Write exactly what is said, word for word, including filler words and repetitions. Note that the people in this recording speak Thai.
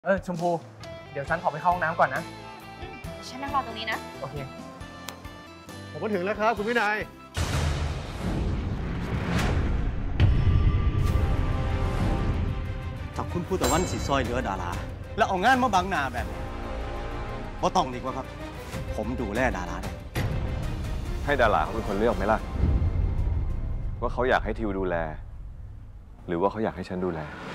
เออชมพูเดี๋ยวฉันขอไปเข้าห้องน้ำก่อนนะฉันนั่งรอตรงนี้นะโอเคผมมาถึงแล้วครับคุณวินัยถ้าคุณพูดแต่วันสิซอยเหลือดาราแล้วเอางานมาบังหน้าแบบนี้บ่ต้องดีกว่าครับผมดูแลดาราได้ให้ดาราเขาเป็นคนเลือกไหมล่ะว่าเขาอยากให้ทิวดูแลหรือว่าเขาอยากให้ฉันดูแล